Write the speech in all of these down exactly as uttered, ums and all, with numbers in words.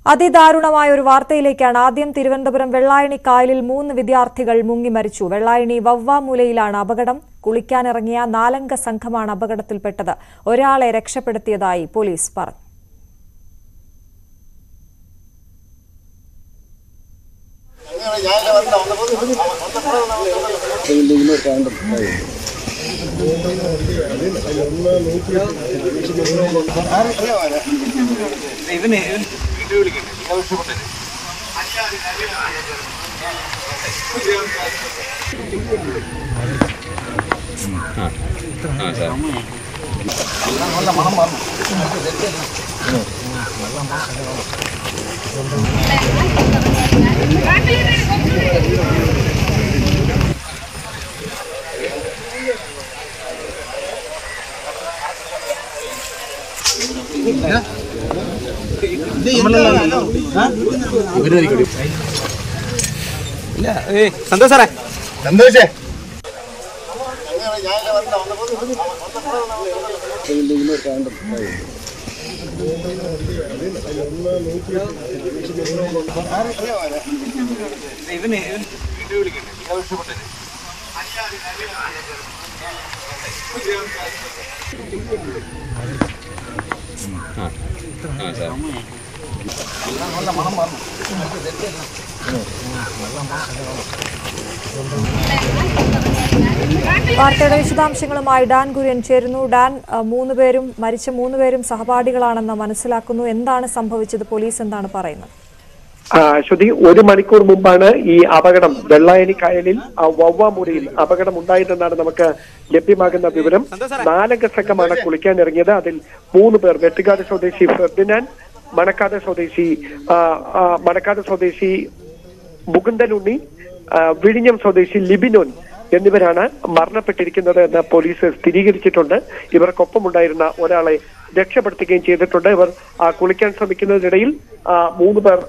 അതിദാരുണമായ ഒരു വാർത്തയിലേക്കാണ്. ആദ്യം തിരുവനന്തപുരം വെള്ളായണി കായലിൽ മൂന്ന് വിദ്യാർത്ഥികൾ മുങ്ങി മരിച്ചു. വെള്ളായണി വവ്വാമൂലയിലാണ് അപകടം. കുളിക്കാനിറങ്ങിയ നാലംഗ സംഘമാണ് അപകടത്തിൽപ്പെട്ടത്. ഒരാളെ രക്ഷപ്പെടുത്തിയതായി പോലീസ് പറഞ്ഞു. സന്തോഷേ സന്തോഷേ ഇവന് വീഡിയോ വിളിക്കണ്ടേ ആവശ്യപ്പെട്ടത് വാർത്തയുടെ വിശദാംശങ്ങളുമായി ഡാൻ കുര്യൻ ചേരുന്നു. ഡാൻ, മൂന്നുപേരും മരിച്ച മൂന്നുപേരും സഹപാഠികളാണെന്ന് മനസ്സിലാക്കുന്നു. എന്താണ് സംഭവിച്ചത്? പോലീസ് എന്താണ് പറയുന്നത്? ശ്രുതി, ഒരു മണിക്കൂർ മുമ്പാണ് ഈ അപകടം വെള്ളായണി കായലിൽ വവ്വാമൂലയിൽ അപകടം ഉണ്ടായതെന്നാണ് നമുക്ക് ലഭ്യമാകുന്ന വിവരം. നാലംഗ സംഘമാണ് കുളിക്കാനിറങ്ങിയത്. അതിൽ മൂന്ന് പേർ വെട്ടുകാട് സ്വദേശി ഫെർഡിനാൻഡ്, മണക്കാട് സ്വദേശി മണക്കാട് സ്വദേശി മുകുന്ദനുണ്ണി, വിഴിഞ്ഞം സ്വദേശി ലിബിനോൻ എന്നിവരാണ് മരണപ്പെട്ടിരിക്കുന്നത് എന്ന് പോലീസ് സ്ഥിരീകരിച്ചിട്ടുണ്ട്. ഇവർക്കൊപ്പമുണ്ടായിരുന്ന ഒരാളെ രക്ഷപ്പെടുത്തുകയും ചെയ്തിട്ടുണ്ട്. ഇവർ കുളിക്കാൻ ശ്രമിക്കുന്നതിനിടയിൽ മൂന്ന് പേർ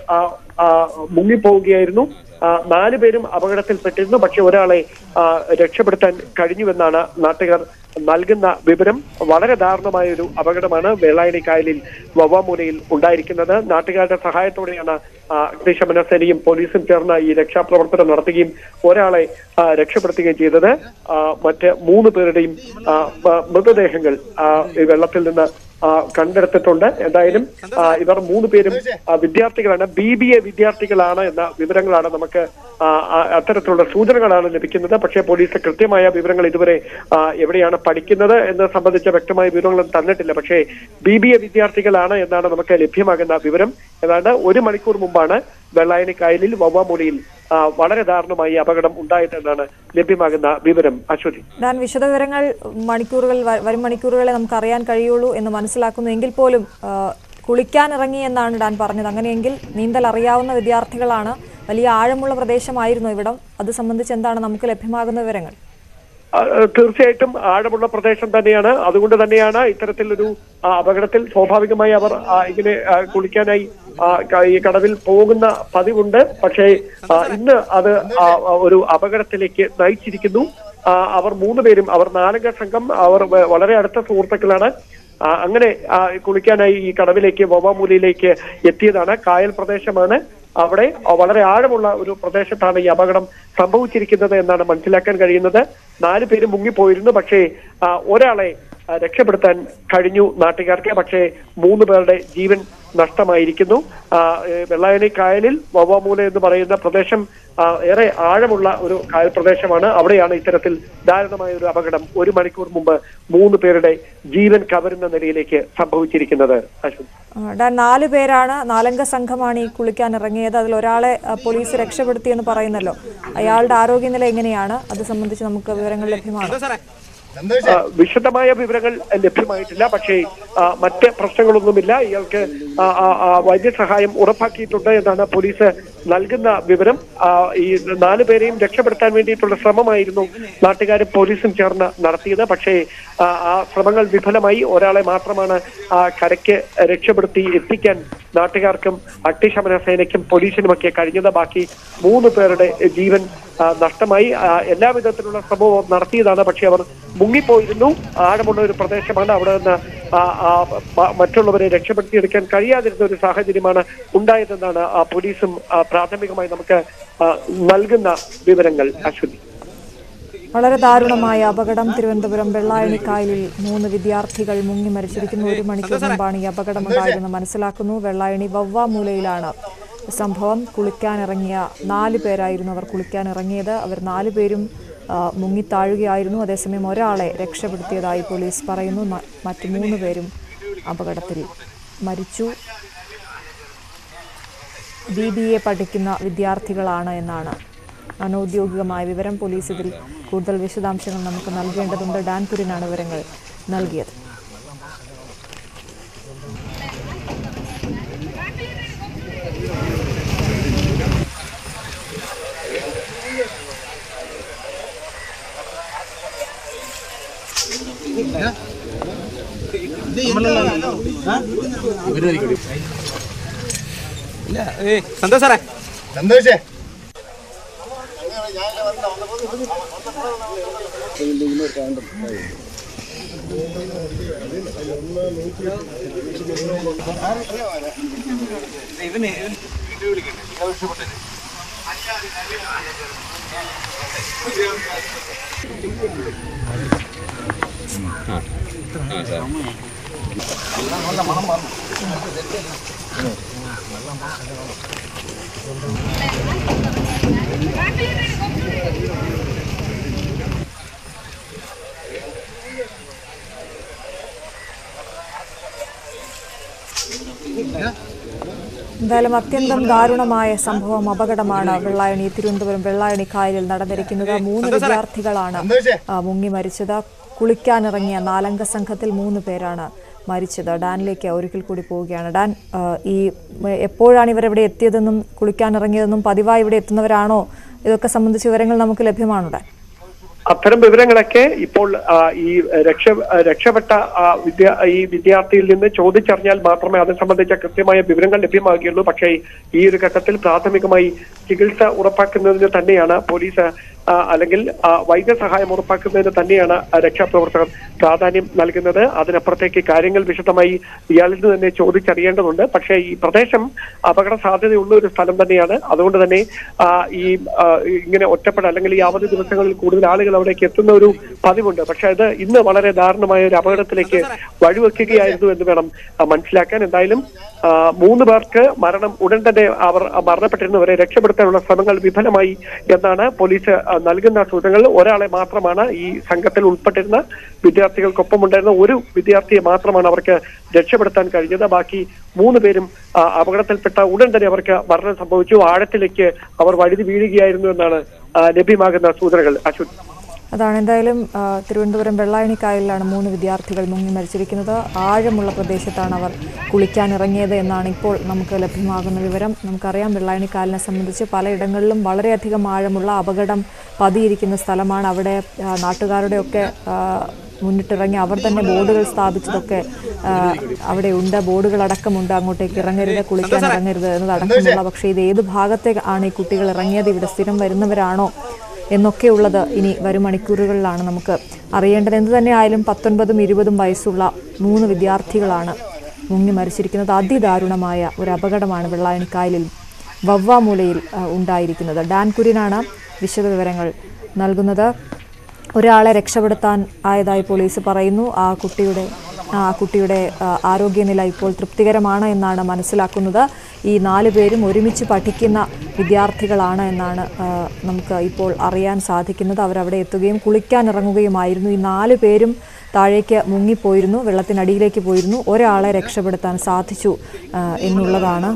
മുങ്ങിപ്പോവുകയായിരുന്നു. നാലു പേരും അപകടത്തിൽപ്പെട്ടിരുന്നു. പക്ഷെ ഒരാളെ രക്ഷപ്പെടുത്താൻ കഴിഞ്ഞുവെന്നാണ് നാട്ടുകാർ നൽകുന്ന വിവരം. വളരെ ദാരുണമായ ഒരു അപകടമാണ് വെള്ളായണി കായലിൽ വവ്വാമൂലയിൽ ഉണ്ടായിരിക്കുന്നത്. നാട്ടുകാരുടെ സഹായത്തോടെയാണ് അഗ്നിശമന സേനയും പോലീസും ചേർന്ന് ഈ രക്ഷാപ്രവർത്തനം നടത്തുകയും ഒരാളെ രക്ഷപ്പെടുത്തുകയും ചെയ്തത്. മറ്റ് മൂന്ന് പേരുടെയും മൃതദേഹങ്ങൾ വെള്ളത്തിൽ നിന്ന് കണ്ടെടുത്തിട്ടുണ്ട്. എന്തായാലും ഇവർ മൂന്ന് പേരും വിദ്യാർത്ഥികളാണ്, ബി ബി എ വിദ്യാർത്ഥികളാണ് എന്ന വിവരങ്ങളാണ് നമുക്ക് അത്തരത്തിലുള്ള സൂചനകളാണ് ലഭിക്കുന്നത്. പക്ഷേ പോലീസ് കൃത്യമായ വിവരങ്ങൾ ഇതുവരെ എവിടെയാണ് പഠിക്കുന്നത് എന്ന് സംബന്ധിച്ച വ്യക്തമായ വിവരങ്ങളൊന്നും തന്നിട്ടില്ല. പക്ഷേ ബി ബി എ വിദ്യാർത്ഥികളാണ് എന്നാണ് നമുക്ക് ലഭ്യമാകുന്ന വിവരം. ഏതാണ്ട് ഒരു മണിക്കൂർ മുമ്പാണ് വെള്ളായണി കായലിൽ വവ്വാമൂലയിൽ വളരെ ദാരുണമായി അപകടം ഉണ്ടായതെന്നാണ് ലഭ്യമാകുന്ന വിവരം. അശ്വതി, ഞാൻ വിശദവിവരങ്ങൾ മണിക്കൂറുകൾ വരും മണിക്കൂറുകളെ നമുക്ക് അറിയാൻ കഴിയുള്ളൂ എന്ന് മനസ്സിലാക്കുന്നു. എങ്കിൽ പോലും കുളിക്കാനിറങ്ങി എന്നാണ് ഡാൻ പറഞ്ഞത്. അങ്ങനെയെങ്കിൽ നീന്തൽ അറിയാവുന്ന വിദ്യാർത്ഥികളാണ്. വലിയ ആഴമുള്ള പ്രദേശമായിരുന്നു ഇവിടം. അത് സംബന്ധിച്ച് എന്താണ് നമുക്ക് ലഭ്യമാകുന്ന വിവരങ്ങൾ? തീർച്ചയായിട്ടും ആഴമുള്ള പ്രദേശം തന്നെയാണ്. അതുകൊണ്ട് തന്നെയാണ് ഇത്തരത്തിലൊരു അപകടത്തിൽ സ്വാഭാവികമായി അവർ ഇങ്ങനെ കുളിക്കാനായി ഈ കടവിൽ പോകുന്ന പതിവുണ്ട്. പക്ഷേ ഇന്ന് അത് ഒരു അപകടത്തിലേക്ക് നയിച്ചിരിക്കുന്നു. അവർ മൂന്ന് പേരും അവർ നാലംഗ സംഘം അവർ വളരെ അടുത്ത സുഹൃത്തുക്കളാണ്. അങ്ങനെ കുളിക്കാനായി ഈ കടവിലേക്ക് വവ്വാമൂലയിലേക്ക് എത്തിയതാണ്. കായൽ പ്രദേശമാണ്. അവിടെ വളരെ ആഴമുള്ള ഒരു പ്രദേശത്താണ് ഈ അപകടം സംഭവിച്ചിരിക്കുന്നത് എന്നാണ് മനസ്സിലാക്കാൻ കഴിയുന്നത്. നാല് പേര് മുങ്ങിപ്പോയിരുന്നു. പക്ഷേ ഒരാളെ രക്ഷപ്പെടുത്താൻ കഴിഞ്ഞു നാട്ടുകാർക്ക്. പക്ഷേ മൂന്ന് പേരുടെ ജീവൻ നഷ്ടമായിരിക്കുന്നു. വെള്ളായണി കായലിൽ വവ്വാമൂല എന്ന് പറയുന്ന പ്രദേശം ഏറെ ആഴമുള്ള ഒരു കായൽ പ്രദേശമാണ്. അവിടെയാണ് ഇത്തരത്തിൽ ദാരുണമായ ഒരു അപകടം ഒരു മണിക്കൂർ മുമ്പ് മൂന്ന് പേരുടെ ജീവൻ കവരുന്ന നിലയിലേക്ക് സംഭവിച്ചിരിക്കുന്നത്. നാല് പേരാണ്, നാലംഗ സംഘമാണ് ഈ കുളിക്കാൻ ഇറങ്ങിയത്. അതിൽ ഒരാളെ പോലീസ് രക്ഷപ്പെടുത്തിയെന്ന് പറയുന്നല്ലോ. അയാളുടെ ആരോഗ്യനില എങ്ങനെയാണ്? അത് സംബന്ധിച്ച് നമുക്ക് വിവരങ്ങൾ ലഭ്യമാണ്. വിശദമായ വിവരങ്ങൾ ലഭ്യമായിട്ടില്ല. പക്ഷേ മറ്റ് പ്രശ്നങ്ങളൊന്നുമില്ല. ഇയാൾക്ക് വൈദ്യസഹായം ഉറപ്പാക്കിയിട്ടുണ്ട് എന്നാണ് പോലീസ് നൽകുന്ന വിവരം. ഈ നാലു പേരെയും രക്ഷപ്പെടുത്താൻ വേണ്ടിയിട്ടുള്ള ശ്രമമായിരുന്നു നാട്ടുകാരും പോലീസും ചേർന്ന് നടത്തിയത്. പക്ഷേ ആ ശ്രമങ്ങൾ വിഫലമായി. ഒരാളെ മാത്രമാണ് കരയ്ക്ക് രക്ഷപ്പെടുത്തി എത്തിക്കാൻ നാട്ടുകാർക്കും അഗ്നിശമന സേനയ്ക്കും പോലീസിനുമൊക്കെ കഴിഞ്ഞത്. ബാക്കി മൂന്ന് പേരുടെ ജീവൻ നഷ്ടമായി. എല്ലാവിധത്തിലുള്ള ശ്രമവും നടത്തിയതാണ്. പക്ഷെ അവർ മുങ്ങിപ്പോയിരുന്നു. ആഴമുള്ള ഒരു പ്രദേശമാണ്. അവിടെ നിന്ന് മറ്റുള്ളവരെ രക്ഷപ്പെടുത്തിയെടുക്കാൻ കഴിയാതിരുന്ന ഒരു സാഹചര്യമാണ് ഉണ്ടായതെന്നാണ് പോലീസും പ്രാഥമികമായി നമുക്ക് നൽകുന്ന വിവരങ്ങൾ. അശ്വതി, വളരെ ദാരുണമായ അപകടം. തിരുവനന്തപുരം വെള്ളായണിക്കായലിൽ മൂന്ന് വിദ്യാർത്ഥികൾ മുങ്ങി മരിച്ചിരിക്കുന്നു. ഒരു മണിക്കൂർ മുമ്പാണ് ഈ അപകടമുണ്ടായതെന്ന് മനസ്സിലാക്കുന്നു. വെള്ളായണി വവ്വാമൂലയിലാണ് സംഭവം. കുളിക്കാനിറങ്ങിയ നാല് പേരായിരുന്നു അവർ കുളിക്കാനിറങ്ങിയത്. അവർ നാലു പേരും മുങ്ങിത്താഴുകയായിരുന്നു. അതേസമയം ഒരാളെ രക്ഷപ്പെടുത്തിയതായി പോലീസ് പറയുന്നു. മറ്റു മൂന്ന് പേരും അപകടത്തിൽ മരിച്ചു. ബി ബി എ പഠിക്കുന്ന വിദ്യാർത്ഥികളാണ് എന്നാണ് അനൌദ്യോഗികമായ വിവരം. പോലീസ് ഇതിൽ കൂടുതൽ വിശദാംശങ്ങൾ നമുക്ക് നൽകേണ്ടതുണ്ട്. ഡാൻ കുര്യനാണ് വിവരങ്ങൾ നൽകിയത്. സന്തോഷേ സന്തോഷേ ഇവന് വീഡിയോ വിളിക്കണ്ടേ? ആവശ്യപ്പെട്ടേ എന്തായാലും അത്യന്തം ദാരുണമായ സംഭവം, അപകടമാണ് വെള്ളായണി തിരുവനന്തപുരം വെള്ളായണി കായലിൽ നടന്നിരിക്കുന്നത്. മൂന്ന് വിദ്യാർത്ഥികളാണ് മുങ്ങി മരിച്ചത്. കുളിക്കാനിറങ്ങിയ നാലംഗ സംഘത്തിൽ മൂന്ന് പേരാണ് മരിച്ചത്. ഡാനിലേക്ക് ഒരിക്കൽ കൂടി പോവുകയാണ്. ഡാൻ, ഈ എപ്പോഴാണ് ഇവരെവിടെ എത്തിയതെന്നും കുളിക്കാനിറങ്ങിയതെന്നും പതിവായി ഇവിടെ എത്തുന്നവരാണോ, ഇതൊക്കെ സംബന്ധിച്ച വിവരങ്ങൾ നമുക്ക് ലഭ്യമാണോ ഡാൻ? അത്തരം വിവരങ്ങളൊക്കെ ഇപ്പോൾ ഈ രക്ഷ രക്ഷപ്പെട്ട വിദ്യ ഈ വിദ്യാർത്ഥിയിൽ നിന്ന് ചോദിച്ചറിഞ്ഞാൽ മാത്രമേ അത് സംബന്ധിച്ച കൃത്യമായ വിവരങ്ങൾ ലഭ്യമാകുകയുള്ളൂ. പക്ഷേ ഈ ഒരു ഘട്ടത്തിൽ പ്രാഥമികമായി ചികിത്സ ഉറപ്പാക്കുന്നതിന് തന്നെയാണ് പോലീസ് അല്ലെങ്കിൽ വൈദ്യസഹായം ഉറപ്പാക്കുന്നതിന് തന്നെയാണ് രക്ഷാപ്രവർത്തകർ പ്രാധാന്യം നൽകുന്നത്. അതിനപ്പുറത്തേക്ക് കാര്യങ്ങൾ വിശദമായി ഇയാളിൽ നിന്ന് തന്നെ ചോദിച്ചറിയേണ്ടതുണ്ട്. പക്ഷേ ഈ പ്രദേശം അപകട സാധ്യതയുള്ള ഒരു സ്ഥലം തന്നെയാണ്. അതുകൊണ്ട് തന്നെ ഈ ഇങ്ങനെ ഒറ്റപ്പെട അല്ലെങ്കിൽ ഈ അവധി ദിവസങ്ങളിൽ കൂടുതൽ ആളുകൾ അവിടേക്ക് എത്തുന്ന ഒരു പതിവുണ്ട്. പക്ഷെ അത് ഇന്ന് വളരെ ദാരുണമായ ഒരു അപകടത്തിലേക്ക് വഴിവെക്കുകയായിരുന്നു എന്ന് വേണം മനസ്സിലാക്കാൻ. എന്തായാലും മൂന്ന് പേർക്ക് മരണം ഉടൻ തന്നെ അവർ മരണപ്പെട്ടിരുന്നവരെ രക്ഷപ്പെടുത്താനുള്ള ശ്രമങ്ങൾ വിഫലമായി എന്നാണ് പോലീസ് നൽകുന്ന സൂചനകൾ. ഒരാളെ മാത്രമാണ് ഈ സംഘത്തിൽ ഉൾപ്പെട്ടിരുന്ന വിദ്യാർത്ഥികൾക്കൊപ്പം ഉണ്ടായിരുന്ന ഒരു വിദ്യാർത്ഥിയെ മാത്രമാണ് അവർക്ക് രക്ഷപ്പെടുത്താൻ കഴിഞ്ഞത്. ബാക്കി മൂന്ന് പേരും അപകടത്തിൽപ്പെട്ട ഉടൻ തന്നെ അവർക്ക് മരണം സംഭവിച്ചു. ആഴത്തിലേക്ക് അവർ വഴുതി വീഴുകയായിരുന്നു എന്നാണ് ലഭ്യമാകുന്ന സൂചനകൾ. അശ്വതി, അതാണ്. എന്തായാലും തിരുവനന്തപുരം വെള്ളായണിക്കായലിലാണ് മൂന്ന് വിദ്യാർത്ഥികൾ മുങ്ങി മരിച്ചിരിക്കുന്നത്. ആഴമുള്ള പ്രദേശത്താണ് അവർ കുളിക്കാനിറങ്ങിയത് എന്നാണ് ഇപ്പോൾ നമുക്ക് ലഭ്യമാകുന്ന വിവരം. നമുക്കറിയാം, വെള്ളായണിക്കായലിനെ സംബന്ധിച്ച് പലയിടങ്ങളിലും വളരെയധികം ആഴമുള്ള അപകടം പതിയിരിക്കുന്ന സ്ഥലമാണ്. അവിടെ നാട്ടുകാരുടെയൊക്കെ മുന്നിട്ടിറങ്ങി അവർ തന്നെ ബോർഡുകൾ സ്ഥാപിച്ചതൊക്കെ അവിടെ ഉണ്ട്. ബോർഡുകളടക്കമുണ്ട്, അങ്ങോട്ടേക്ക് ഇറങ്ങരുത്, കുളിക്കാൻ ഇറങ്ങരുത് എന്നതടക്കമുള്ള. പക്ഷേ ഇത് ഏത് ഭാഗത്തേക്കാണ് ഈ കുട്ടികൾ ഇറങ്ങിയത്, ഇവിടെ സ്ഥിരം വരുന്നവരാണോ എന്നൊക്കെയുള്ളത് ഇനി വരും മണിക്കൂറുകളിലാണ് നമുക്ക് അറിയേണ്ടത്. എന്തു തന്നെ ആയാലും പത്തൊൻപതും ഇരുപതും വയസ്സുള്ള മൂന്ന് വിദ്യാർത്ഥികളാണ് മുങ്ങി മരിച്ചിരിക്കുന്നത്. അതിദാരുണമായ ഒരു അപകടമാണ് വെള്ളായണിക്കായലിൽ വവ്വാമൂലയിൽ ഉണ്ടായിരിക്കുന്നത്. ഡാൻ കുര്യനാണ് വിശദവിവരങ്ങൾ നൽകുന്നത്. ഒരാളെ രക്ഷപ്പെടുത്താൻ ആയതായി പോലീസ് പറയുന്നു. ആ കുട്ടിയുടെ ആ കുട്ടിയുടെ ആരോഗ്യനില ഇപ്പോൾ തൃപ്തികരമാണ് എന്നാണ് മനസ്സിലാക്കുന്നത്. ഈ നാല് പേരും ഒരുമിച്ച് പഠിക്കുന്ന വിദ്യാർത്ഥികളാണ് എന്നാണ് നമുക്ക് ഇപ്പോൾ അറിയാൻ സാധിക്കുന്നത്. അവരവിടെ എത്തുകയും കുളിക്കാനിറങ്ങുകയുമായിരുന്നു. ഈ നാല് പേരും താഴേക്ക് മുങ്ങിപ്പോയിരുന്നു, വെള്ളത്തിനടിയിലേക്ക് പോയിരുന്നു. ഒരാളെ രക്ഷപ്പെടുത്താൻ സാധിച്ചു എന്നുള്ളതാണ്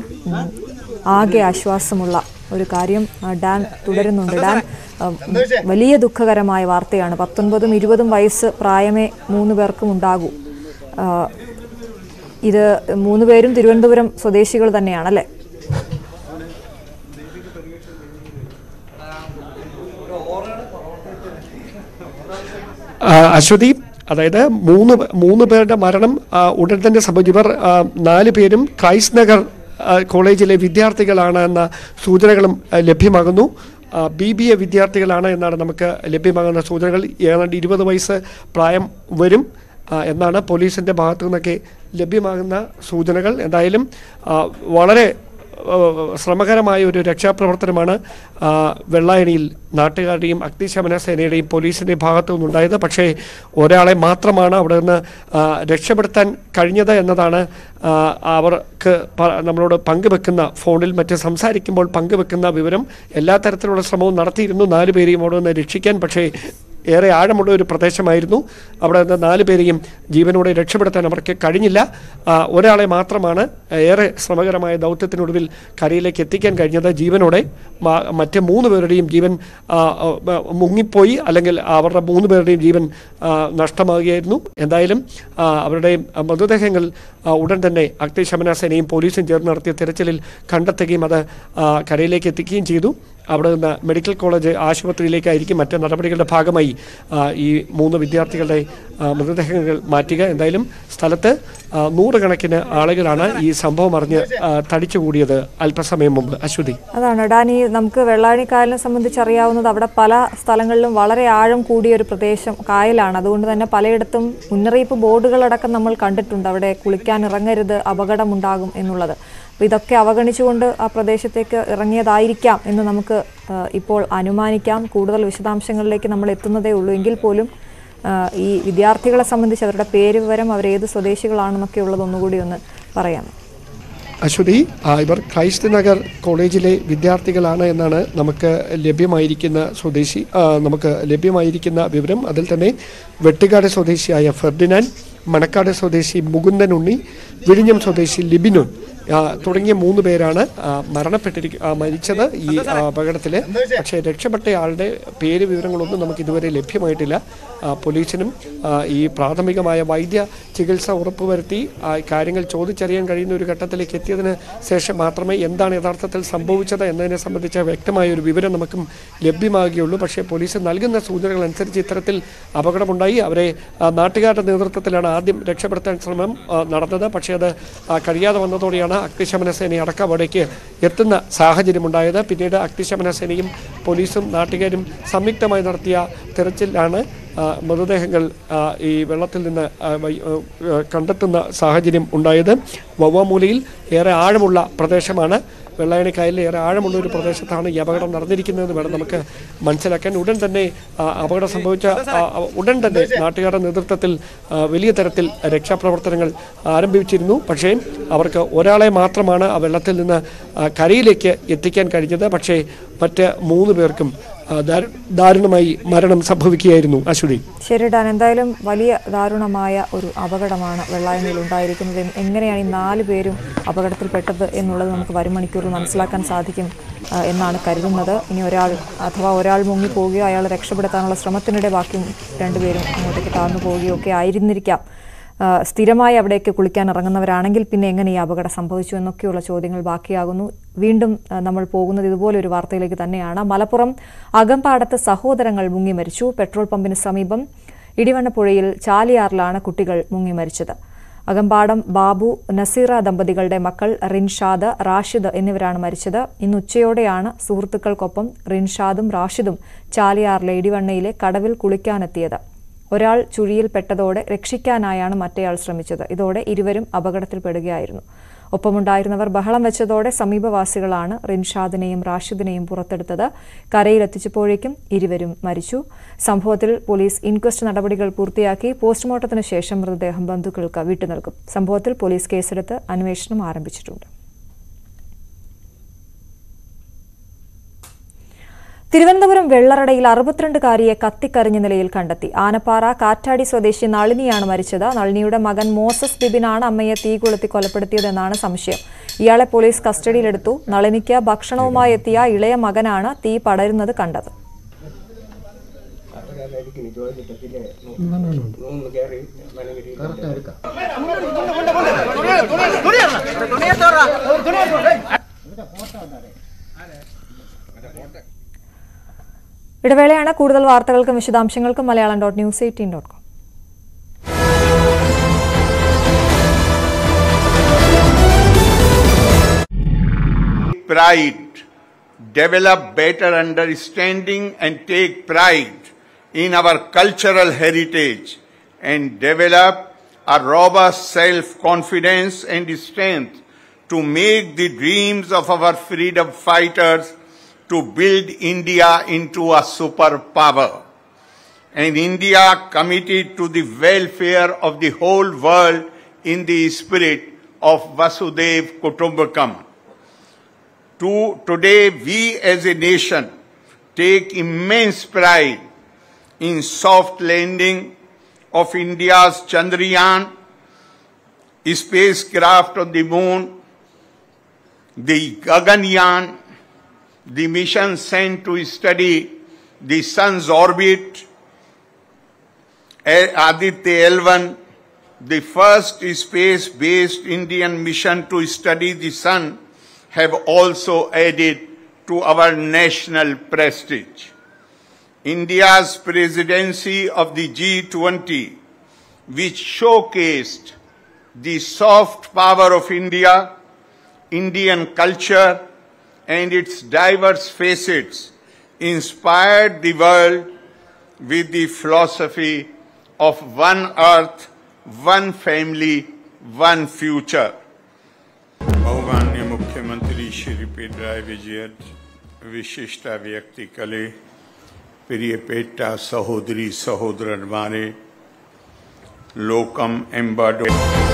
ആകെ ആശ്വാസമുള്ള ഒരു കാര്യം. ഡാൻ തുടരുന്നുണ്ട്. ഡാൻ, വലിയ ദുഃഖകരമായ വാർത്തയാണ്. പത്തൊൻപതും ഇരുപതും വയസ്സ് പ്രായമേ മൂന്ന് പേർക്കും ഉണ്ടാകൂ. ഇത് മൂന്ന് പേരും തിരുവനന്തപുരം സ്വദേശികൾ തന്നെയാണല്ലേ? അശ്വതി, അതായത് മൂന്ന് മൂന്ന് പേരുടെ മരണം ഉടൻ തന്നെ സംഭവിച്ചു. ഇവർ നാല് പേരും ക്രൈസ്റ്റ് നഗർ കോളേജിലെ വിദ്യാർത്ഥികളാണ് എന്ന സൂചനകളും ലഭ്യമാകുന്നു. ബി ബി എ വിദ്യാർത്ഥികളാണ് എന്നാണ് നമുക്ക് ലഭ്യമാകുന്ന സൂചനകൾ. ഏതാണ്ട് ഇരുപത് വയസ്സ് പ്രായം വരും. എന്നാണ് പോലീസിൻ്റെ ഭാഗത്തു നിന്നൊക്കെ ലഭ്യമാകുന്ന സൂചനകൾ. എന്തായാലും വളരെ ശ്രമകരമായ ഒരു രക്ഷാപ്രവർത്തനമാണ് വെള്ളായണിയിൽ നാട്ടുകാരുടെയും അഗ്നിശമന സേനയുടെയും പോലീസിൻ്റെ ഭാഗത്തു നിന്നുണ്ടായത്. പക്ഷേ ഒരാളെ മാത്രമാണ് അവിടെ നിന്ന് രക്ഷപ്പെടുത്താൻ കഴിഞ്ഞത് എന്നതാണ് അവർക്ക് നമ്മളോട് പങ്കുവെക്കുന്ന, ഫോണിൽ മറ്റ് സംസാരിക്കുമ്പോൾ പങ്കുവെക്കുന്ന വിവരം. എല്ലാ തരത്തിലുള്ള ശ്രമവും നടത്തിയിരുന്നു നാല് പേരെയും അവിടെ നിന്ന് രക്ഷിക്കാൻ. പക്ഷേ ഏറെ ആഴമുള്ള ഒരു പ്രദേശമായിരുന്നു. അവിടെ നിന്ന് നാല് പേരെയും ജീവനോടെ രക്ഷപ്പെടുത്താൻ അവർക്ക് കഴിഞ്ഞില്ല. ഒരാളെ മാത്രമാണ് ഏറെ ശ്രമകരമായ ദൗത്യത്തിനൊടുവിൽ കരയിലേക്ക് എത്തിക്കാൻ കഴിഞ്ഞത്. ജീവനോടെ മറ്റ് മൂന്ന് പേരുടെയും ജീവൻ മുങ്ങിപ്പോയി, അല്ലെങ്കിൽ അവരുടെ മൂന്ന് പേരുടെയും ജീവൻ നഷ്ടമാകുകയായിരുന്നു. എന്തായാലും അവരുടെ മൃതദേഹങ്ങൾ ഉടൻ തന്നെ അഗ്നിശമന സേനയും പോലീസും ചേർന്ന് നടത്തിയ തിരച്ചിലിൽ കണ്ടെത്തുകയും അത് കരയിലേക്ക് എത്തിക്കുകയും ചെയ്തു. അവിടെ നിന്ന് മെഡിക്കൽ കോളേജ് ആശുപത്രിയിലേക്കായിരിക്കും മറ്റ് നടപടികളുടെ ഭാഗമായി ഈ മൂന്ന് വിദ്യാർത്ഥികളുടെ മൃതദേഹങ്ങൾ മാറ്റുക. എന്തായാലും സ്ഥലത്ത് നൂറുകണക്കിന് ആളുകളാണ് ഈ സംഭവം അറിഞ്ഞ് തടിച്ചുകൂടിയത് അല്പസമയം മുമ്പ്. അശ്വതി, അതാണ് ഡാനി, നമുക്ക് വെള്ളായണി കായലിനെ സംബന്ധിച്ച് അറിയാവുന്നത് അവിടെ പല സ്ഥലങ്ങളിലും വളരെ ആഴം കൂടിയ ഒരു പ്രദേശം കായലാണ്. അതുകൊണ്ട് തന്നെ പലയിടത്തും മുന്നറിയിപ്പ് ബോർഡുകളടക്കം നമ്മൾ കണ്ടിട്ടുണ്ട്, അവിടെ കുളിക്കാൻ ഇറങ്ങരുത്, അപകടമുണ്ടാകും എന്നുള്ളത്. അപ്പോൾ ഇതൊക്കെ അവഗണിച്ചുകൊണ്ട് ആ പ്രദേശത്തേക്ക് ഇറങ്ങിയതായിരിക്കാം എന്ന് നമുക്ക് ഇപ്പോൾ അനുമാനിക്കാം. കൂടുതൽ വിശദാംശങ്ങളിലേക്ക് നമ്മൾ എത്തുന്നതേ ഉള്ളൂ. എങ്കിൽ പോലും ഈ വിദ്യാർത്ഥികളെ സംബന്ധിച്ച് അവരുടെ പേര് വിവരം, അവരേത് സ്വദേശികളാണെന്നൊക്കെ ഉള്ളത് ഒന്നുകൂടി ഒന്ന് പറയാം. അശ്വതി, ഇവർ ക്രൈസ്റ്റ് നഗർ കോളേജിലെ വിദ്യാർത്ഥികളാണ് എന്നാണ് നമുക്ക് ലഭ്യമായിരിക്കുന്ന സ്വദേശി നമുക്ക് ലഭ്യമായിരിക്കുന്ന വിവരം. അതിൽ തന്നെ വെട്ടുകാട് സ്വദേശിയായ ഫെർഡിനാൻഡ്, മണക്കാട് സ്വദേശി മുകുന്ദൻ ഉണ്ണി, വിഴിഞ്ഞം സ്വദേശി ലിബിനോൻ തുടങ്ങിയ മൂന്ന് പേരാണ് മരണപ്പെട്ടിരിക്ക മരിച്ചത് ഈ അപകടത്തിൽ. പക്ഷേ രക്ഷപ്പെട്ടയാളുടെ പേര് വിവരങ്ങളൊന്നും നമുക്ക് ഇതുവരെ ലഭ്യമായിട്ടില്ല. പോലീസിനും ഈ പ്രാഥമികമായ വൈദ്യ ചികിത്സ ഉറപ്പുവരുത്തി കാര്യങ്ങൾ ചോദിച്ചറിയാൻ കഴിയുന്ന ഒരു ഘട്ടത്തിലേക്ക് എത്തിയതിന് ശേഷം മാത്രമേ എന്താണ് യഥാർത്ഥത്തിൽ സംഭവിച്ചത് എന്നതിനെ സംബന്ധിച്ച വ്യക്തമായ ഒരു വിവരം നമുക്കും ലഭ്യമാകുകയുള്ളൂ. പക്ഷേ പോലീസ് നൽകുന്ന സൂചനകൾ അനുസരിച്ച് ഇത്തരത്തിൽ അപകടമുണ്ടായി. അവരെ നാട്ടുകാരുടെ നേതൃത്വത്തിലാണ് ആദ്യം രക്ഷപ്പെടുത്താൻ ശ്രമം നടന്നത്. പക്ഷേ അത് കഴിയാതെ വന്നതോടെയാണ് അഗ്നിശമന സേന അടക്കം അവിടേക്ക് എത്തുന്ന സാഹചര്യമുണ്ടായത്. പിന്നീട് അഗ്നിശമന സേനയും പോലീസും നാട്ടുകാരും സംയുക്തമായി നടത്തിയ തെരച്ചിലാണ് മൃതദേഹങ്ങൾ ഈ വെള്ളത്തിൽ നിന്ന് കണ്ടെത്തുന്ന സാഹചര്യം ഉണ്ടായത്. വവ്വാമൂലയിൽ ഏറെ ആഴമുള്ള പ്രദേശമാണ്. വെള്ളായണി കായലിൽ ഏറെ ആഴമുള്ള ഒരു പ്രദേശത്താണ് ഈ അപകടം നടന്നിരിക്കുന്നതെന്ന് വേണം നമുക്ക് മനസ്സിലാക്കാൻ. ഉടൻ തന്നെ അപകടം സംഭവിച്ച ഉടൻ തന്നെ നാട്ടുകാരുടെ നേതൃത്വത്തിൽ വലിയ തരത്തിൽ രക്ഷാപ്രവർത്തനങ്ങൾ ആരംഭിച്ചിരുന്നു. പക്ഷേ അവർക്ക് ഒരാളെ മാത്രമാണ് ആ വെള്ളത്തിൽ നിന്ന് കരയിലേക്ക് എത്തിക്കാൻ കഴിഞ്ഞത്. പക്ഷേ മറ്റ് മൂന്ന് പേർക്കും ദാരുണമായി മരണം സംഭവിക്കുകയായിരുന്നു. അശ്വതി, ശരി ഡാൻ, എന്തായാലും വലിയ ദാരുണമായ ഒരു അപകടമാണ് വെള്ളായണിയിൽ ഉണ്ടായിരിക്കുന്നത്. എങ്ങനെയാണ് ഈ നാല് പേരും അപകടത്തിൽപ്പെട്ടത് എന്നുള്ളത് നമുക്ക് വരും മണിക്കൂറിൽ മനസ്സിലാക്കാൻ സാധിക്കും എന്നാണ് കരുതുന്നത്. ഇനി ഒരാൾ അഥവാ ഒരാൾ മുങ്ങിപ്പോവുകയോ അയാളെ രക്ഷപ്പെടുത്താനുള്ള ശ്രമത്തിനിടെ ബാക്കി രണ്ടുപേരും അങ്ങോട്ടേക്ക് താഴ്ന്നു പോവുകയോ ഒക്കെ ആയിരുന്നിരിക്കാം. സ്ഥിരമായി അവിടേക്ക് കുളിക്കാൻ ഇറങ്ങുന്നവരാണെങ്കിൽ പിന്നെ എങ്ങനെ ഈ അപകടം സംഭവിച്ചു എന്നൊക്കെയുള്ള ചോദ്യങ്ങൾ ബാക്കിയാകുന്നു. വീണ്ടും നമ്മൾ പോകുന്നത് ഇതുപോലൊരു വാർത്തയിലേക്ക് തന്നെയാണ്. മലപ്പുറം അകമ്പാടത്ത് സഹോദരങ്ങൾ മുങ്ങി മരിച്ചു. പെട്രോൾ പമ്പിന് സമീപം ഇടിവണ്ണപ്പുഴയിൽ ചാലിയാറിലാണ് കുട്ടികൾ മുങ്ങി മരിച്ചത്. അകമ്പാടം ബാബു നസീറ ദമ്പതികളുടെ മക്കൾ റിൻഷാദ്, റാഷിദ് എന്നിവരാണ് മരിച്ചത്. ഇന്ന് ഉച്ചയോടെയാണ് സുഹൃത്തുക്കൾക്കൊപ്പം റിൻഷാദും റാഷിദും ചാലിയാറിലെ ഇടിവണ്ണയിലെ കടവിൽ കുളിക്കാനെത്തിയത്. ഒരാൾ ചുഴിയിൽപ്പെട്ടതോടെ രക്ഷിക്കാനായാണ് മറ്റേയാൾ ശ്രമിച്ചത്. ഇതോടെ ഇരുവരും അപകടത്തിൽപ്പെടുകയായിരുന്നു. ഒപ്പമുണ്ടായിരുന്നവർ ബഹളം വെച്ചതോടെ സമീപവാസികളാണ് റിൻഷാദിനെയും റാഷിദിനെയും പുറത്തെടുത്തത്. കരയിലെത്തിച്ചപ്പോഴേക്കും ഇരുവരും മരിച്ചു. സംഭവത്തിൽ പോലീസ് ഇൻക്വസ്റ്റ് നടപടികൾ പൂർത്തിയാക്കി പോസ്റ്റ്മോർട്ടത്തിന് ശേഷം മൃതദേഹം ബന്ധുക്കൾക്ക് വിട്ടുനൽകും. സംഭവത്തിൽ പോലീസ് കേസെടുത്ത് അന്വേഷണം ആരംഭിച്ചിട്ടുണ്ട്. തിരുവനന്തപുരം വെള്ളറടയിൽ അറുപത്തിരണ്ടുകാരിയെ കത്തിക്കരിഞ്ഞ നിലയിൽ കണ്ടെത്തി. ആനപ്പാറ കാറ്റാടി സ്വദേശി നളിനിയാണ് മരിച്ചത്. നളിനിയുടെ മകൻ മോസസ് ബിബിനാണ് അമ്മയെ തീ കൊളുത്തി കൊലപ്പെടുത്തിയതെന്നാണ് സംശയം. ഇയാളെ പോലീസ് കസ്റ്റഡിയിലെടുത്തു. നളിനിക്ക് ഭക്ഷണവുമായി എത്തിയ ഇളയ മകനാണ് തീ പടരുന്നത് കണ്ടത്. ഇടവേളയാണ്. കൂടുതൽ വാർത്തകൾക്കും വിശദാംശങ്ങൾക്കും Malayalam dot news eighteen dot com. Pride, develop better understanding and take pride in our cultural heritage and develop a robust self-confidence and strength to make the dreams of our freedom fighters to build India into a superpower. An India committed to the welfare of the whole world in the spirit of Vasudev Kutumbakam. To, today, we as a nation take immense pride in soft landing of India's Chandrayaan spacecraft on the moon, the Gaganyaan, the mission sent to study the sun's orbit, Aditya L one, the first space-based Indian mission to study the sun, have also added to our national prestige. India's presidency of the G twenty, which showcased the soft power of India, Indian culture, and its diverse facets, inspired the world with the philosophy of one earth, one family, one future. बहुमान्य मुख्यमंत्री श्री पिनराई विजयन विशिष्ट व्यक्ति कले प्रियपेटा सहोदरी सहोदरन्मारे लोकम एम्बाडो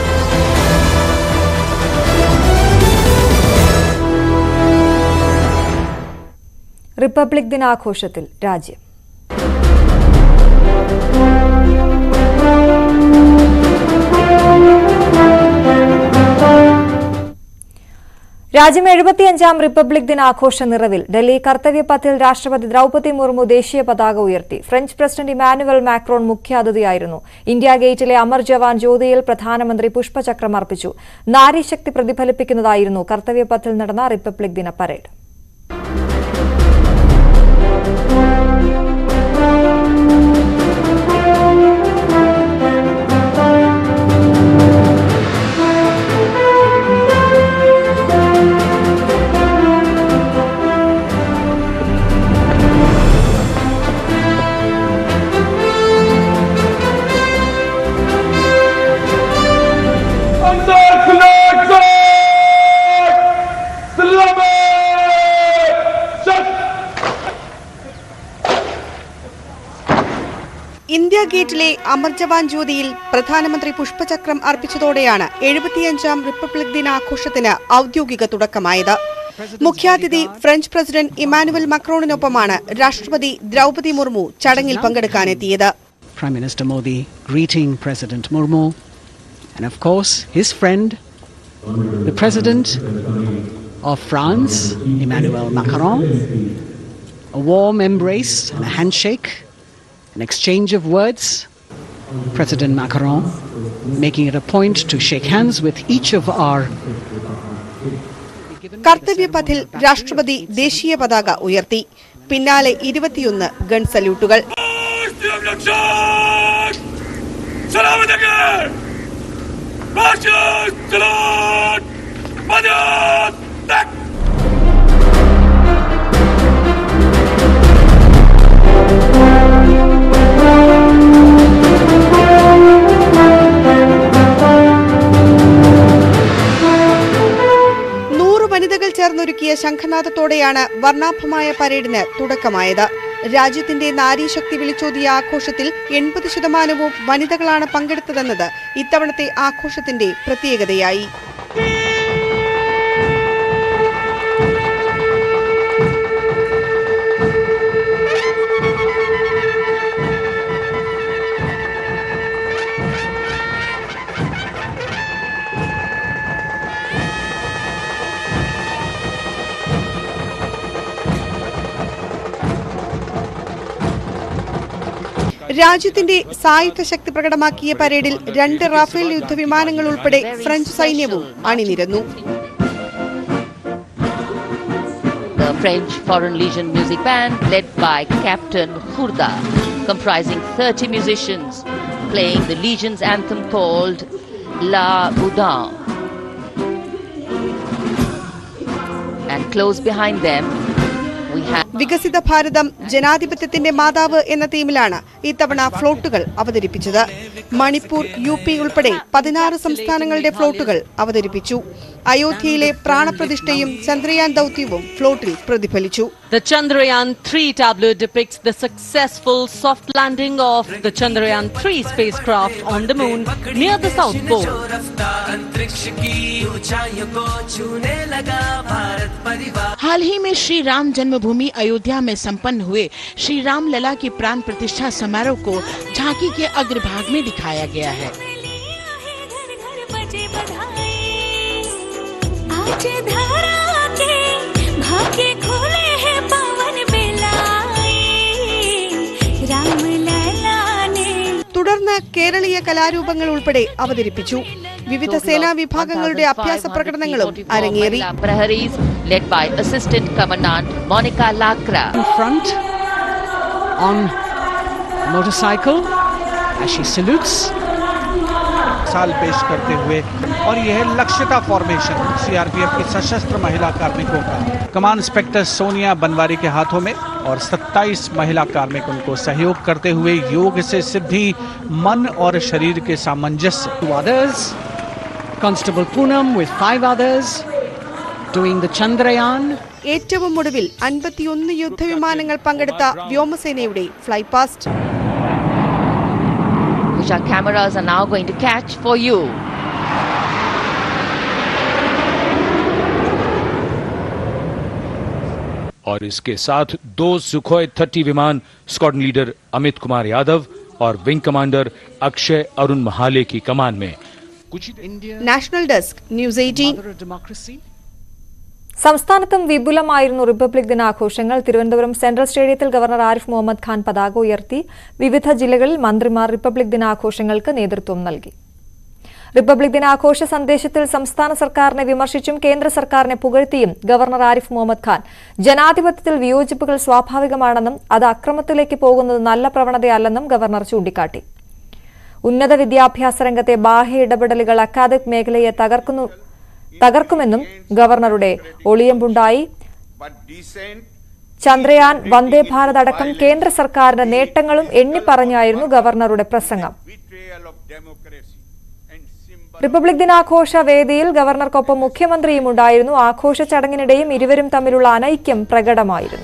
republic ദിനാഘോഷത്തിൽ രാജ്യം. രാജ്യം എഴുപത്തിയഞ്ചാം republic ദിനാഘോഷ നിറവിൽ. ഡൽഹി കർത്തവ്യപഥിൽ രാഷ്ട്രപതി ദ്രൌപദി മുർമു ദേശീയ പതാക ഉയർത്തി. ഫ്രഞ്ച് പ്രസിഡന്റ് ഇമാനുവൽ മാക്രോൺ മുഖ്യാതിഥിയായിരുന്നു. ഇന്ത്യ ഗേറ്റിലെ അമർ ജവാൻ ജ്യോതിയിൽ പ്രധാനമന്ത്രി പുഷ്പചക്രം അർപ്പിച്ചു. നാരീശക്തി പ്രതിഫലിപ്പിക്കുന്നതായിരുന്നു കർത്തവ്യപഥിൽ നടന്ന റിപ്പബ്ലിക് ദിന പരേഡ്. ഇന്ത്യ ഗേറ്റിലെ അമർ ജവാൻ ജ്യോതിയിൽ പ്രധാനമന്ത്രി പുഷ്പചക്രം അർപ്പിച്ചതോടെയാണ് എഴുപത്തിയഞ്ചാം റിപ്പബ്ലിക് ദിനാഘോഷത്തിന് ഔദ്യോഗിക തുടക്കമായത്. മുഖ്യാതിഥി ഫ്രഞ്ച് പ്രസിഡന്റ് ഇമാനുവൽ മക്രോണിനൊപ്പമാണ് രാഷ്ട്രപതി ദ്രൌപദി മുർമു ചടങ്ങിൽ പങ്കെടുക്കാനെത്തിയത്. Prime Minister Modi greeting President Murmu and of course his friend, the President of France, Emmanuel Macron. A warm embrace and a handshake. An exchange of words. President Macron making it a point to shake hands with each of our. കർത്തവ്യപഥിൽ രാഷ്ട്രപതി ദേശീയ പതാക ഉയർത്തി. പിന്നാലെ ഇരുപത്തിയൊന്ന് gun സല്യൂട്ടുകൾ. വനിതകൾ ചേർന്നൊരുക്കിയ ശംഖനാദത്തോടെയാണ് വർണ്ണാഭമായ പരേഡിന് തുടക്കമായത്. രാജ്യത്തിന്റെ നാരീശക്തി വിളിച്ചോതിയ ആഘോഷത്തിൽ എൺപത് ശതമാനവും വനിതകളാണ് പങ്കെടുത്തതെന്നത് ഇത്തവണത്തെ ആഘോഷത്തിന്റെ പ്രത്യേകതയായി. രാജ്യത്തിന്റെ സായുധ ശക്തി പ്രകടമാക്കിയ പരേഡിൽ രണ്ട് റാഫേൽ യുദ്ധവിമാനങ്ങൾ ഉൾപ്പെടെ ഫ്രഞ്ച് സൈന്യവും അണിനിരന്നു. The French Foreign Legion music band led by Captain Khourda, comprising thirty musicians, playing the Legion's anthem called La Boudin. And close behind them we have വികസിത ഭാരതം ജനാധിപത്യത്തിന്റെ മാതാവ് എന്ന തീമിലാണ് ഇത്തവണ ഫ്ലോട്ടുകൾ അവതരിപ്പിച്ചത്. മണിപ്പൂർ, യു പി ഉൾപ്പെടെ പതിനാറ് സംസ്ഥാനങ്ങളുടെ ഫ്ലോട്ടുകൾ അവതരിപ്പിച്ചു. അയോധ്യയിലെ പ്രാണപ്രതിഷ്ഠയും Chandrayaan ദൗത്യവും ഫ്ലോട്ടിൽ പ്രതിഫലിച്ചു. The Chandrayaan three tableau depicts the successful soft landing of the Chandrayaan three spacecraft on the moon near the South Pole. हाल ही में श्री राम जन्मभूमि अयोध्या में संपन्न हुए श्री राम लला की प्राण प्रतिष्ठा समारोह को झांकी के अग्रभाग में दिखाया गया है. തുടർന്ന് കേരളീയ കലാരൂപങ്ങൾ ഉൾപ്പെടെ അവതരിപ്പിച്ചു. വിവിധ സേനാ വിഭാഗങ്ങളുടെ അഭ്യാസ പ്രകടനങ്ങളും അരങ്ങേറി. led by Assistant Commandant Monica Lakra. In front on motorcycle as she salutes. साल पेश करते हुए और यह है लक्ष्यता फॉर्मेशन सीआरपीएफ की सशस्त्र महिला कार्मिकों का. कमान इंस्पेक्टर सोनिया बनवारी के हाथों में और सत्ताईस महिला कार्मिकों को सहयोग करते हुए योग से सिद्धि, मन और शरीर के सामंजस्य. Two others, Constable Poonam with five others doing the Chandrayaan. ഏറ്റവും ഒടുവിൽ അൻപത്തിയൊന്ന് യുദ്ധവിമാനങ്ങൾ പങ്കെടുത്ത വ്യോമസേനയുടെ fly past. Which our cameras are now going to catch for you. और इसके साथ दो सुखोई थर्टी विमान स्क्वाड्रन लीडर अमित कुमार यादव और विंग कमांडर अक्षय अरुण महाले की कमान में. National desk news eighteen. സംസ്ഥാനത്തും വിപുലമായിരുന്നു റിപ്പബ്ലിക് ദിനാഘോഷങ്ങൾ. തിരുവനന്തപുരം സെൻട്രൽ സ്റ്റേഡിയത്തിൽ ഗവർണർ ആരിഫ് മുഹമ്മദ് ഖാൻ പതാക ഉയർത്തി. വിവിധ ജില്ലകളിൽ മന്ത്രിമാർ റിപ്പബ്ലിക് ദിനാഘോഷങ്ങൾക്ക് നേതൃത്വം നൽകി. റിപ്പബ്ലിക് ദിനാഘോഷ സന്ദേശത്തിൽ സംസ്ഥാന സർക്കാരിനെ വിമർശിച്ചും കേന്ദ്ര സർക്കാരിനെ പുകഴ്ത്തിയും ഗവർണർ ആരിഫ് മുഹമ്മദ് ഖാൻ ജനാധിപത്യത്തിൽ വിയോജിപ്പുകൾ സ്വാഭാവികമാണെന്നും അത് അക്രമത്തിലേക്ക് പോകുന്നത് നല്ല പ്രവണതയല്ലെന്നും ഗവർണർ ചൂണ്ടിക്കാട്ടി. ഉന്നത വിദ്യാഭ്യാസ രംഗത്തെ ബാഹ്യ ഇടപെടലുകൾ അക്കാദമിക് മേഖലയെ തകർക്കുന്നു തകർക്കുമെന്നും ഗവർണറുടെ ഒളിയമ്പുണ്ടായി. ചന്ദ്രയാൻ, വന്ദേ ഭാരത് അടക്കം കേന്ദ്ര സർക്കാരിന്റെ നേട്ടങ്ങളും എണ്ണിപ്പറഞ്ഞായിരുന്നു ഗവർണറുടെ പ്രസംഗം. റിപ്പബ്ലിക് ദിനാഘോഷ വേദിയിൽ ഗവർണർക്കൊപ്പം മുഖ്യമന്ത്രിയും ഉണ്ടായിരുന്നു. ആഘോഷ ചടങ്ങിനിടെയും ഇരുവരും തമ്മിലുള്ള അനൈക്യം പ്രകടമായിരുന്നു.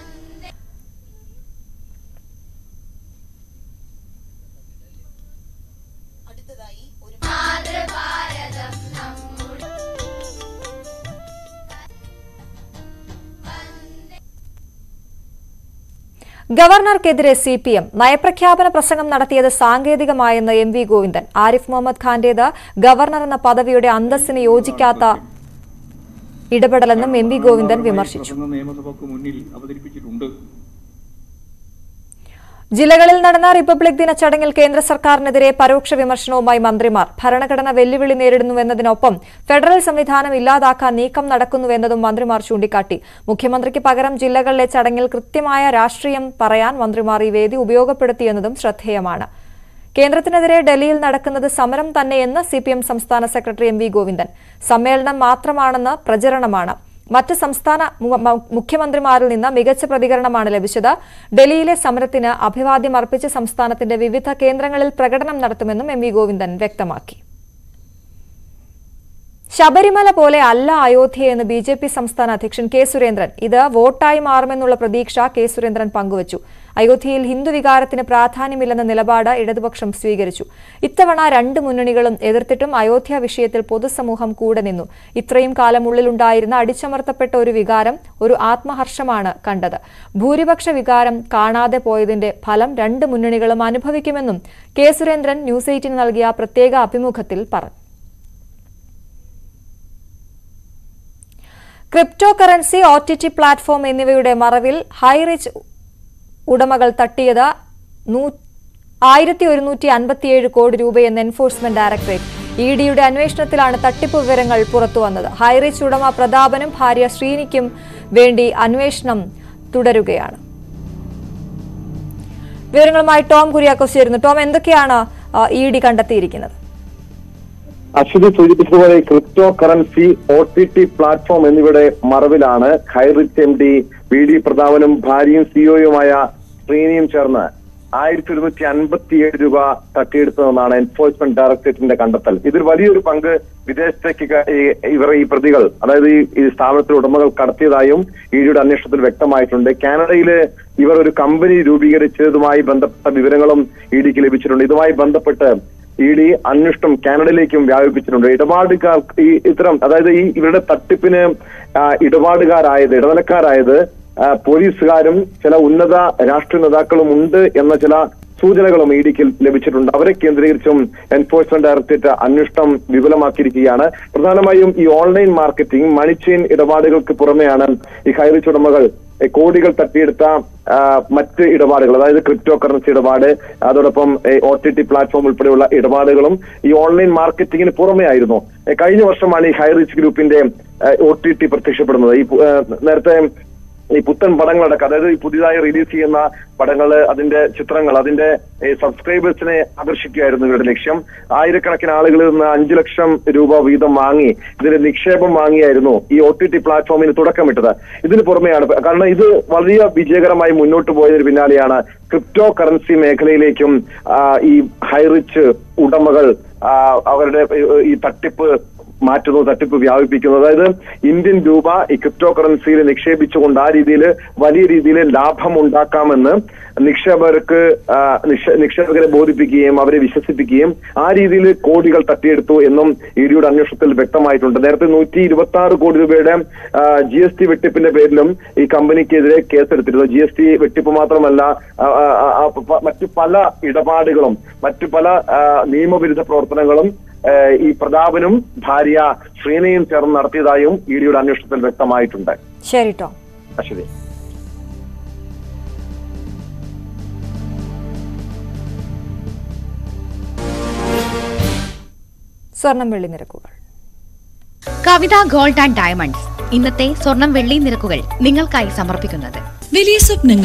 ഗവർണർക്കെതിരെ സി പി എം നയപ്രഖ്യാപന പ്രസംഗം നടത്തിയത് സാങ്കേതികമായെന്ന് എം വി ഗോവിന്ദൻ. ആരിഫ് മുഹമ്മദ് ഖാന്റേത് ഗവർണർ എന്ന പദവിയുടെ അന്തസ്സിന് യോജിക്കാത്ത ഇടപെടലെന്നും എം വി ഗോവിന്ദൻ വിമർശിച്ചു. ജില്ലകളിൽ നടന്ന റിപ്പബ്ലിക് ദിന ചടങ്ങിൽ കേന്ദ്ര സർക്കാരിനെതിരെ പരോക്ഷ വിമർശനവുമായി മന്ത്രിമാർ. ഭരണഘടന വെല്ലുവിളി നേരിടുന്നുവെന്നതിനൊപ്പം ഫെഡറൽ സംവിധാനം ഇല്ലാതാക്കാൻ നീക്കം നടക്കുന്നുവെന്നതും മന്ത്രിമാർ ചൂണ്ടിക്കാട്ടി. മുഖ്യമന്ത്രിക്ക് പകരം ജില്ലകളിലെ ചടങ്ങിൽ കൃത്യമായ രാഷ്ട്രീയം പറയാൻ മന്ത്രിമാർ ഈ വേദി ഉപയോഗപ്പെടുത്തിയെന്നതും ശ്രദ്ധേയമാണ്. കേന്ദ്രത്തിനെതിരെ ഡൽഹിയിൽ നടക്കുന്നത് സമരം തന്നെയെന്ന് സി പി എം സംസ്ഥാന സെക്രട്ടറി എം വി ഗോവിന്ദൻ. സമ്മേളനം മാത്രമാണെന്ന് പ്രചരണമാണ്. മറ്റ് സംസ്ഥാന മുഖ്യമന്ത്രിമാരിൽ നിന്ന് മികച്ച പ്രതികരണമാണ് ലഭിച്ചത്. ഡൽഹിയിലെ സമരത്തിന് അഭിവാദ്യം അർപ്പിച്ച് സംസ്ഥാനത്തിന്റെ വിവിധ കേന്ദ്രങ്ങളിൽ പ്രകടനം നടത്തുമെന്നും എം വി ഗോവിന്ദൻ വ്യക്തമാക്കി. ശബരിമല പോലെ അല്ല അയോധ്യയെന്ന് ബി ജെ പി സംസ്ഥാന അധ്യക്ഷൻ കെ സുരേന്ദ്രൻ. ഇത് വോട്ടായി മാറുമെന്നുള്ള പ്രതീക്ഷ കെ സുരേന്ദ്രൻ പങ്കുവച്ചു. അയോധ്യയിൽ ഹിന്ദു വികാരത്തിന് പ്രാധാന്യമില്ലെന്ന നിലപാട് ഇടതുപക്ഷം സ്വീകരിച്ചു. ഇത്തവണ രണ്ട് മുന്നണികളും എതിർത്തിട്ടും അയോധ്യ വിഷയത്തിൽ പൊതുസമൂഹം കൂടെ നിന്നു. ഇത്രയും കാലം ഉള്ളിലുണ്ടായിരുന്ന അടിച്ചമർത്തപ്പെട്ട ഒരു വികാരം, ഒരു ആത്മഹർഷമാണ് കണ്ടത്. ഭൂരിപക്ഷ വികാരം കാണാതെ പോയതിന്റെ ഫലം രണ്ട് മുന്നണികളും അനുഭവിക്കുമെന്നും കെ സുരേന്ദ്രൻ ന്യൂസ് എയ്റ്റീന് നൽകിയ പ്രത്യേക അഭിമുഖത്തിൽ പറഞ്ഞു. Crypto currency, O T T platform എന്നിവയുടെ മറവിൽ ഹൈറിച്ച് ഉടമകൾ തട്ടിയത് ആയിരത്തി ഒരുന്നൂറ്റി അൻപത്തിയേഴ് കോടി രൂപയെന്ന് എൻഫോഴ്സ്മെന്റ് ഡയറക്ടറേറ്റ്. ഇ ഡിയുടെ അന്വേഷണത്തിലാണ് തട്ടിപ്പ് വിവരങ്ങൾ പുറത്തുവന്നത്. ഹൈറിച്ച് ഉടമ പ്രതാപനും ഭാര്യ ശ്രീനിക്കും വേണ്ടി അന്വേഷണം തുടരുകയാണ്. വിവരങ്ങളുമായി ടോം കുര്യാക്കോസ് ചേരുന്നു. ടോം, എന്തൊക്കെയാണ് ഇ ഡി കണ്ടെത്തിയിരിക്കുന്നത്? അശ്വതി സൂചിപ്പിച്ചതുപോലെ crypto currency, O T T platform എന്നിവയുടെ മറവിലാണ് Highrich M D V D പ്രതാപനും ഭാര്യയും സിഇഒയുമായ ശ്രീനിയും ചേർന്ന് ആയിരത്തി ഒരുന്നൂറ്റി അൻപത്തിയേഴ് രൂപ തട്ടിയെടുത്തതെന്നാണ് എൻഫോഴ്സ്മെന്റ് ഡയറക്ടറേറ്റിന്റെ കണ്ടെത്തൽ. ഇതിൽ വലിയൊരു പങ്ക് വിദേശത്തേക്ക് ഇവർ ഈ പ്രതികൾ, അതായത് ഈ സ്ഥാപനത്തിലെ ഉടമകൾ കടത്തിയതായും ഇഡിയുടെ അന്വേഷണത്തിൽ വ്യക്തമായിട്ടുണ്ട്. കാനഡയില് ഇവർ ഒരു കമ്പനി രൂപീകരിച്ചതുമായി ബന്ധപ്പെട്ട വിവരങ്ങളും ഇഡിക്ക് ലഭിച്ചിട്ടുണ്ട്. ഇതുമായി ബന്ധപ്പെട്ട് ഇ ഡി അന്വേഷണം കാനഡയിലേക്കും വ്യാപിപ്പിച്ചിട്ടുണ്ട്. ഇടപാടുകാർ ഈ ഇത്തരം, അതായത് ഈ ഇവരുടെ തട്ടിപ്പിന് ഇടപാടുകാരായത് ഇടനിലക്കാരായത് പോലീസുകാരും ചില ഉന്നത രാഷ്ട്രീയ നേതാക്കളും ഉണ്ട് എന്ന ചില സൂചനകളും ഇ ഡിക്ക് ലഭിച്ചിട്ടുണ്ട്. അവരെ കേന്ദ്രീകരിച്ചും എൻഫോഴ്സ്മെന്റ് ഡയറക്ടറേറ്റ് അന്വേഷണം വിപുലമാക്കിയിരിക്കുകയാണ്. പ്രധാനമായും ഈ ഓൺലൈൻ മാർക്കറ്റിംഗ്, മണി ചെയിൻ ഇടപാടുകൾക്ക് പുറമെയാണ് ഈ ഹൈറിച്ച് ഉടമകൾ കോടികൾ തട്ടിയെടുത്ത മറ്റ് ഇടപാടുകൾ, അതായത് ക്രിപ്റ്റോ കറൻസി ഇടപാട്, അതോടൊപ്പം ഒ ടി ടി പ്ലാറ്റ്ഫോം ഉൾപ്പെടെയുള്ള ഇടപാടുകളും ഈ ഓൺലൈൻ മാർക്കറ്റിംഗിന് പുറമെ ആയിരുന്നു. കഴിഞ്ഞ വർഷമാണ് ഈ ഹൈറിച്ച് ഗ്രൂപ്പിന്റെ ഒ ടി ടി പ്രത്യക്ഷപ്പെടുന്നത്. ഈ നേരത്തെ ഈ പുത്തൻ പടങ്ങളടക്കം, അതായത് ഈ പുതിയതായി റിലീസ് ചെയ്യുന്ന പടങ്ങള്, അതിന്റെ ചിത്രങ്ങൾ, അതിന്റെ സബ്സ്ക്രൈബേഴ്സിനെ ആകർഷിക്കുകയായിരുന്നു ഇവരുടെ ലക്ഷ്യം. ആയിരക്കണക്കിന് ആളുകളിൽ നിന്ന് അഞ്ചു ലക്ഷം രൂപ വീതം വാങ്ങി ഇതിന്റെ നിക്ഷേപം വാങ്ങിയായിരുന്നു ഈ ഒ ടി ടി പ്ലാറ്റ്ഫോമിന് തുടക്കമിട്ടത്. ഇതിന് പുറമെയാണ്, കാരണം ഇത് വലിയ വിജയകരമായി മുന്നോട്ട് പോയതിന് പിന്നാലെയാണ് ക്രിപ്റ്റോ കറൻസി മേഖലയിലേക്കും ഈ ഹൈറിച്ച് ഉടമകൾ അവരുടെ ഈ തട്ടിപ്പ് മാറ്റുന്നു, തട്ടിപ്പ് വ്യാപിപ്പിക്കുന്നു. അതായത് ഇന്ത്യൻ രൂപ ഈ ക്രിപ്റ്റോ കറൻസിയിൽ നിക്ഷേപിച്ചുകൊണ്ട് ആ രീതിയിൽ വലിയ രീതിയിൽ ലാഭം ഉണ്ടാക്കാമെന്ന് നിക്ഷേപകർക്ക് നിക്ഷേപകരെ ബോധിപ്പിക്കുകയും അവരെ വിശ്വസിപ്പിക്കുകയും ആ രീതിയിൽ കോടികൾ തട്ടിയെടുത്തു എന്നും ഇഡിയുടെ അന്വേഷണത്തിൽ വ്യക്തമായിട്ടുണ്ട്. നേരത്തെ നൂറ്റി ഇരുപത്തി ആറ് കോടി രൂപയുടെ ജി എസ് ടി വെട്ടിപ്പിന്റെ പേരിലും ഈ കമ്പനിക്കെതിരെ കേസെടുത്തിരുന്നു. ജി എസ് ടി വെട്ടിപ്പ് മാത്രമല്ല, മറ്റു പല ഇടപാടുകളും മറ്റു പല നിയമവിരുദ്ധ പ്രവർത്തനങ്ങളും ഈ പ്രതാപനും ഭാര്യ ശ്രീനയും ചേർന്ന് നടത്തിയതായും ഇഡിയുടെ അന്വേഷണത്തിൽ വ്യക്തമായിട്ടുണ്ട്. ശരി ടോം. അശ്വതി. സ്വർണം വെള്ളി നിരക്കുകൾ. കവിത ഗോൾഡ് ആൻഡ് ഡയമണ്ട്സ് ഇന്നത്തെ സ്വർണം വെള്ളി നിരക്കുകൾ നിങ്ങൾക്കായി സമർപ്പിക്കുന്നത്. വലിയ സ്വപ്നങ്ങൾ